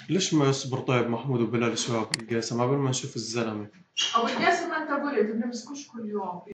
ليش ما يصبر طيب محمود وبلال شوي أبو القاسم قبل ما نشوف الزلمة؟ ابو القاسم ما انت قلت بنمسكوش كل يوم.